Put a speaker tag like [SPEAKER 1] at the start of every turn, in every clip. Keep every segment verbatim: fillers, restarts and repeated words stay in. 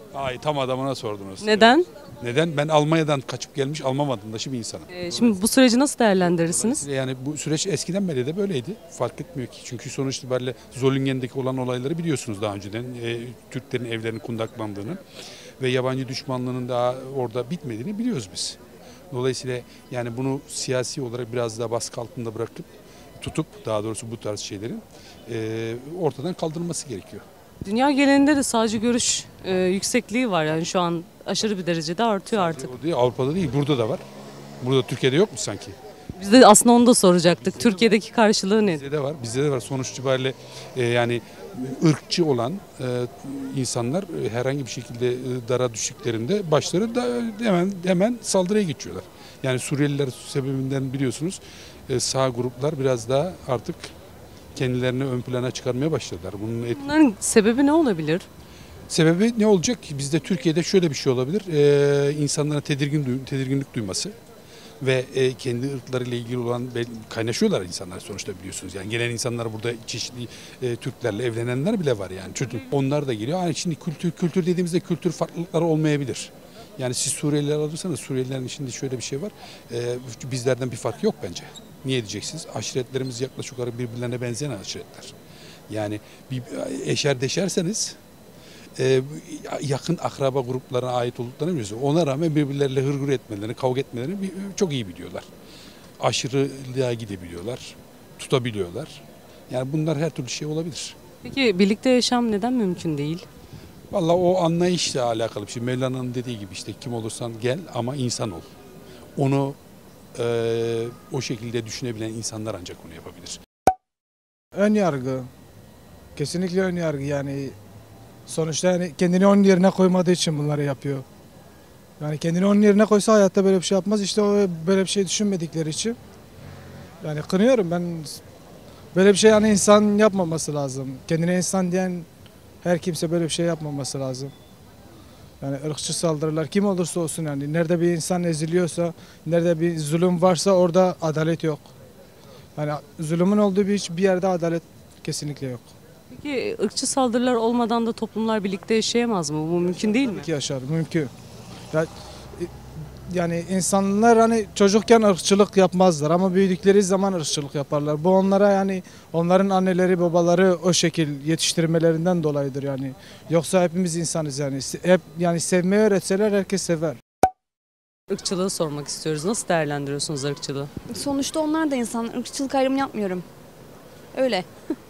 [SPEAKER 1] Ay tam adamına sordunuz.
[SPEAKER 2] Neden?
[SPEAKER 1] Neden? Ben Almanya'dan kaçıp gelmiş Alman vatandaşı bir insanım.
[SPEAKER 2] Ee, şimdi bu süreci nasıl değerlendirirsiniz?
[SPEAKER 1] Yani bu süreç eskiden beri de böyleydi. Fark etmiyor ki. Çünkü sonuç itibariyle Zolingen'deki olan olayları biliyorsunuz daha önceden. E, Türklerin evlerinin kundaklandığını ve yabancı düşmanlığının daha orada bitmediğini biliyoruz biz. Dolayısıyla yani bunu siyasi olarak biraz daha baskı altında bırakıp tutup daha doğrusu bu tarz şeylerin e, ortadan kaldırılması gerekiyor.
[SPEAKER 2] Dünya genelinde de sağcı görüş e, yüksekliği var, yani şu an aşırı bir derecede artıyor artık.
[SPEAKER 1] O değil, Avrupa'da değil, burada da var. Burada Türkiye'de yok mu sanki?
[SPEAKER 2] Biz de aslında onu da soracaktık. Türkiye'deki karşılığı ne?
[SPEAKER 1] Bizde de var. Bizde de var. Sonuç itibariyle e, yani ırkçı olan e, insanlar e, herhangi bir şekilde e, dara düştüklerinde başları da hemen hemen saldırıya geçiyorlar. Yani Suriyeliler sebebinden biliyorsunuz e, sağ gruplar biraz daha artık kendilerini ön plana çıkarmaya başladılar. Bunun et...
[SPEAKER 2] Bunların sebebi ne olabilir?
[SPEAKER 1] Sebebi ne olacak ki? Bizde Türkiye'de şöyle bir şey olabilir. Ee, insanların tedirgin tedirginlik duyması ve e, kendi ırklarıyla ilgili olan kaynaşıyorlar insanlar sonuçta biliyorsunuz. Yani gelen insanlar burada çeşitli e, Türklerle evlenenler bile var yani. Çocuk onlar da geliyor. Yani şimdi kültür kültür dediğimizde kültür farklılıkları olmayabilir. Yani siz Suriyeliler alırsanız Suriyelilerin içinde şöyle bir şey var. E, bizlerden bir fark yok bence. Niye diyeceksiniz? Aşiretlerimiz yaklaşık olarak birbirlerine benzeyen aşiretler. Yani bir eşer deşerseniz e, yakın akraba gruplarına ait olduklarını biliyorsunuz. Ona rağmen birbirleriyle hırgür etmelerini, kavga etmelerini çok iyi biliyorlar. Aşırılığa gidebiliyorlar, tutabiliyorlar. Yani bunlar her türlü şey olabilir.
[SPEAKER 2] Peki birlikte yaşam neden mümkün değil?
[SPEAKER 1] Vallahi o anlayışla alakalı bir şey. Mevlana'nın dediği gibi işte kim olursan gel ama insan ol. Onu e, o şekilde düşünebilen insanlar ancak onu yapabilir.
[SPEAKER 3] Ön yargı. Kesinlikle ön yargı yani. Sonuçta yani kendini onun yerine koymadığı için bunları yapıyor. Yani kendini onun yerine koysa hayatta böyle bir şey yapmaz. İşte o böyle bir şey düşünmedikleri için. Yani kınıyorum ben. Böyle bir şey yani insan yapmaması lazım. Kendine insan diyen her kimse böyle bir şey yapmaması lazım. Yani ırkçı saldırılar kim olursa olsun yani. Nerede bir insan eziliyorsa, nerede bir zulüm varsa orada adalet yok. Yani zulümün olduğu bir hiçbir yerde adalet kesinlikle yok.
[SPEAKER 2] Peki ırkçı saldırılar olmadan da toplumlar birlikte yaşayamaz mı? Bu mümkün değil mi?
[SPEAKER 3] Tabii ki yaşar, mümkün. Ya, yani insanlar hani çocukken ırkçılık yapmazlar ama büyüdükleri zaman ırkçılık yaparlar. Bu onlara yani onların anneleri babaları o şekil yetiştirmelerinden dolayıdır yani. Yoksa hepimiz insanız yani. Hep yani sevmeyi öğretseler herkes sever.
[SPEAKER 2] Irkçılığı sormak istiyoruz. Nasıl değerlendiriyorsunuz ırkçılığı?
[SPEAKER 4] Sonuçta onlar da insan. Irkçılık ayrımı yapmıyorum. Öyle.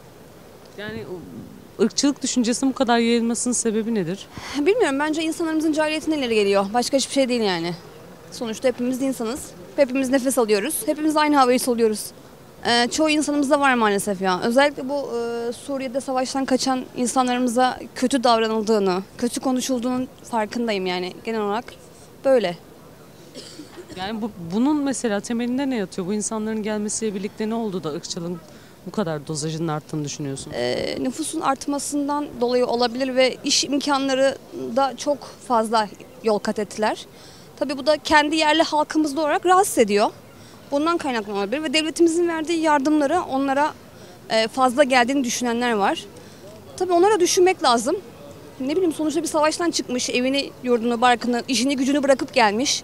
[SPEAKER 2] Yani ırkçılık düşüncesinin bu kadar yayılmasının sebebi nedir?
[SPEAKER 4] Bilmiyorum, bence insanlarımızın cahiliyetinden ileri geliyor. Başka hiçbir şey değil yani. Sonuçta hepimiz insanız. Hepimiz nefes alıyoruz. Hepimiz aynı havayı soluyoruz. Ee, çoğu insanımızda var maalesef ya. Özellikle bu e, Suriye'de savaştan kaçan insanlarımıza kötü davranıldığını, kötü konuşulduğunun farkındayım yani genel olarak. Böyle.
[SPEAKER 2] Yani bu, bunun mesela temelinde ne yatıyor? Bu insanların gelmesiyle birlikte ne oldu da ırkçılığın bu kadar dozajının arttığını düşünüyorsun?
[SPEAKER 4] Ee, nüfusun artmasından dolayı olabilir ve iş imkanları da çok fazla yol kat ettiler. Tabii bu da kendi yerli halkımızda olarak rahatsız ediyor. Bundan kaynaklı olabilir ve devletimizin verdiği yardımları onlara fazla geldiğini düşünenler var. Tabii onlara düşünmek lazım. Ne bileyim, sonuçta bir savaştan çıkmış, evini, yurdunu, barkını, işini, gücünü bırakıp gelmiş.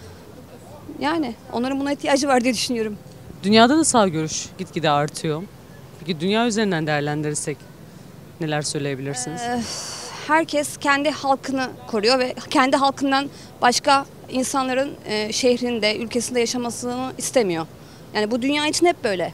[SPEAKER 4] Yani onların buna ihtiyacı var diye düşünüyorum.
[SPEAKER 2] Dünyada da sağ görüş gitgide artıyor. Peki dünya üzerinden değerlendirirsek neler söyleyebilirsiniz?
[SPEAKER 4] Ee, herkes kendi halkını koruyor ve kendi halkından başka insanların e, şehrinde, ülkesinde yaşamasını istemiyor. Yani bu dünya için hep böyle.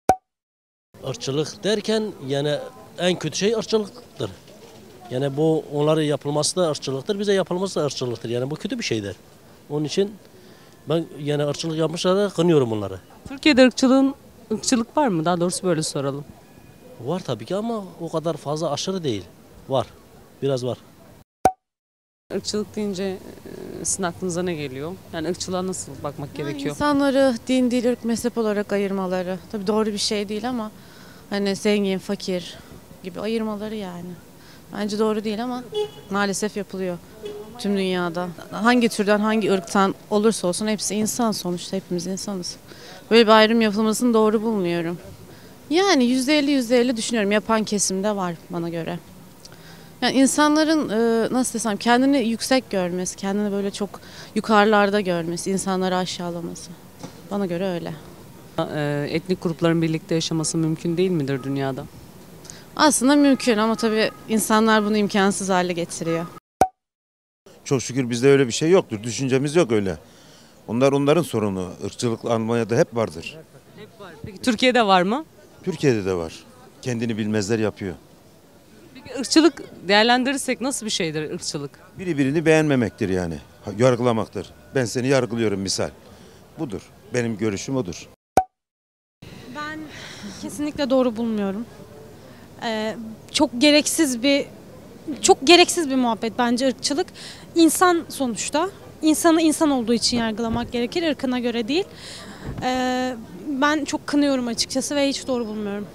[SPEAKER 5] Irkçılık derken yani en kötü şey ırkçılıktır. Yani bu onlara yapılması da ırkçılıktır, bize yapılması da ırkçılıktır. Yani bu kötü bir şeydir. Onun için ben yani ırkçılık yapmışlar da kınıyorum onları.
[SPEAKER 2] Türkiye'de ırkçılığın, ırkçılık var mı? Daha doğrusu böyle soralım.
[SPEAKER 5] Var tabii ki ama o kadar fazla aşırı değil. Var. Biraz var.
[SPEAKER 2] Irkçılık deyince sizin aklınıza ne geliyor? Yani ırkçılığa nasıl bakmak
[SPEAKER 6] yani
[SPEAKER 2] gerekiyor?
[SPEAKER 6] İnsanları din, dil, ırk, mezhep olarak ayırmaları. Tabii doğru bir şey değil ama hani zengin, fakir gibi ayırmaları yani. Bence doğru değil ama maalesef yapılıyor tüm dünyada. Hangi türden, hangi ırktan olursa olsun hepsi insan sonuçta. Hepimiz insanız. Böyle bir ayrım yapılmasını doğru bulmuyorum. Yani yüzde elli yüzde elli düşünüyorum. Yapan kesimde var bana göre. Yani insanların e, nasıl desem kendini yüksek görmesi, kendini böyle çok yukarılarda görmesi, insanları aşağılaması. Bana göre öyle.
[SPEAKER 2] Ee, etnik grupların birlikte yaşaması mümkün değil midir dünyada?
[SPEAKER 6] Aslında mümkün ama tabii insanlar bunu imkansız hale getiriyor.
[SPEAKER 7] Çok şükür bizde öyle bir şey yoktur. Düşüncemiz yok öyle. Onlar onların sorunu. Irkçılık Almanya'da hep vardır.
[SPEAKER 2] Hep var. Peki Türkiye'de var mı?
[SPEAKER 7] Türkiye'de de var. Kendini bilmezler yapıyor.
[SPEAKER 2] Peki ırkçılık değerlendirirsek nasıl bir şeydir ırkçılık?
[SPEAKER 7] Biri birini beğenmemektir yani. Yargılamaktır. Ben seni yargılıyorum misal. Budur. Benim görüşüm odur.
[SPEAKER 8] Ben kesinlikle doğru bulmuyorum. Ee, çok gereksiz bir çok gereksiz bir muhabbet bence ırkçılık. İnsan sonuçta. İnsanı insan olduğu için yargılamak gerekir, ırkına göre değil. Ee, ben çok kınıyorum açıkçası ve hiç doğru bulmuyorum.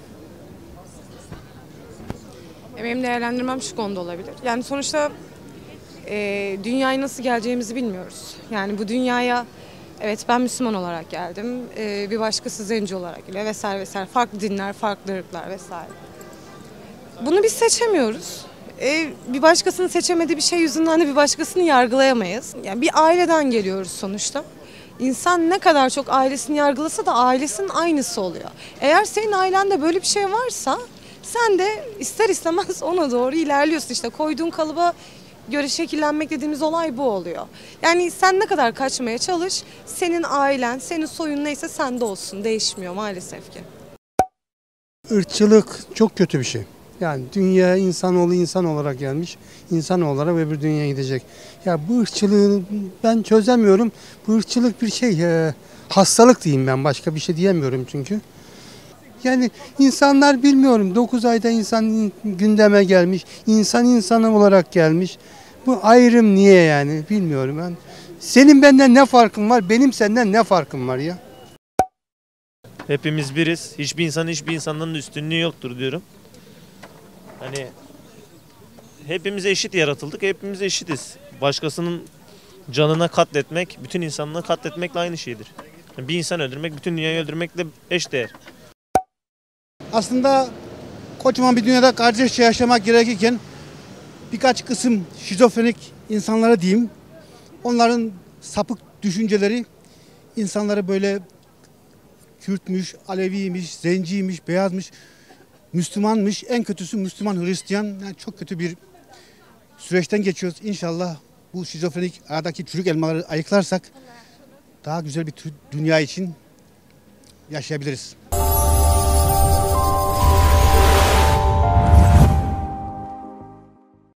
[SPEAKER 9] Benim değerlendirmem şu konuda olabilir. Yani sonuçta e, dünyaya nasıl geleceğimizi bilmiyoruz. Yani bu dünyaya evet ben Müslüman olarak geldim. E, bir başkası zenci olarak geliyor vesaire vesaire. Farklı dinler, farklı ırklar vesaire. Bunu biz seçemiyoruz. E, bir başkasının seçemediği bir şey yüzünden de bir başkasını yargılayamayız. Yani bir aileden geliyoruz sonuçta. İnsan ne kadar çok ailesini yargılasa da ailesinin aynısı oluyor. Eğer senin ailende böyle bir şey varsa sen de ister istemez ona doğru ilerliyorsun. İşte koyduğun kalıba göre şekillenmek dediğimiz olay bu oluyor. Yani sen ne kadar kaçmaya çalış, senin ailen, senin soyun neyse sende olsun. Değişmiyor maalesef ki.
[SPEAKER 10] Irkçılık çok kötü bir şey. Yani dünya insanoğlu insan olarak gelmiş, insan olarak öbür dünyaya gidecek. Ya bu ırkçılığı ben çözemiyorum. Bu ırkçılık bir şey, e, hastalık diyeyim ben, başka bir şey diyemiyorum çünkü. Yani insanlar bilmiyorum dokuz ayda insan gündeme gelmiş, insan insanı olarak gelmiş. Bu ayrım niye yani bilmiyorum ben. Senin benden ne farkın var, benim senden ne farkım var ya?
[SPEAKER 11] Hepimiz biriz. Hiçbir insan hiçbir insandan üstünlüğü yoktur diyorum. Hani hepimiz eşit yaratıldık, hepimiz eşitiz. Başkasının canına katletmek, bütün insanlığı katletmekle aynı şeydir. Yani bir insan öldürmek, bütün dünyayı öldürmekle eşdeğer.
[SPEAKER 12] Aslında kocaman bir dünyada kardeşçe yaşamak gerekirken birkaç kısım şizofrenik insanlara diyeyim, onların sapık düşünceleri insanları böyle Kürtmüş, Aleviymiş, Zenciymiş, Beyazmış, Müslümanmış, en kötüsü Müslüman, Hristiyan. Yani çok kötü bir süreçten geçiyoruz. İnşallah bu şizofrenik aradaki çürük elmaları ayıklarsak daha güzel bir dünya için yaşayabiliriz.